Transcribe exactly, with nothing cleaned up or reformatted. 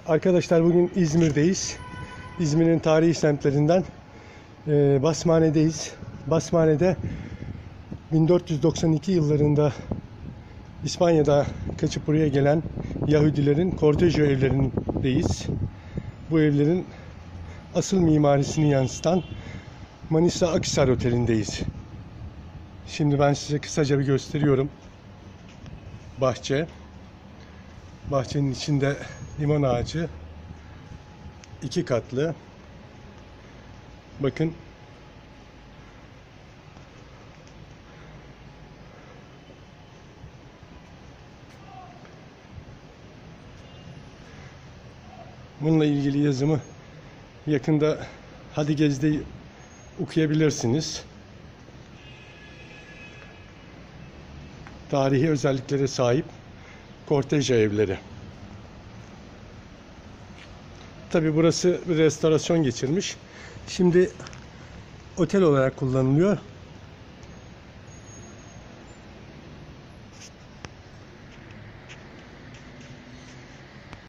Arkadaşlar bugün İzmir'deyiz. İzmir'in tarihi semtlerinden e, Basmane'deyiz. Basmane'de bin dört yüz doksan iki yıllarında İspanya'da kaçıp buraya gelen Yahudilerin kortejo evlerindeyiz. Bu evlerin asıl mimarisini yansıtan Manisa Akhisar Oteli'ndeyiz. Şimdi ben size kısaca bir gösteriyorum. Bahçe. Bahçenin içinde limon ağacı. iki katlı. Bakın. Bununla ilgili yazımı yakında Hadi Gez'de okuyabilirsiniz. Tarihi özelliklere sahip kortejo evleri. Tabi burası bir restorasyon geçirmiş. Şimdi otel olarak kullanılıyor.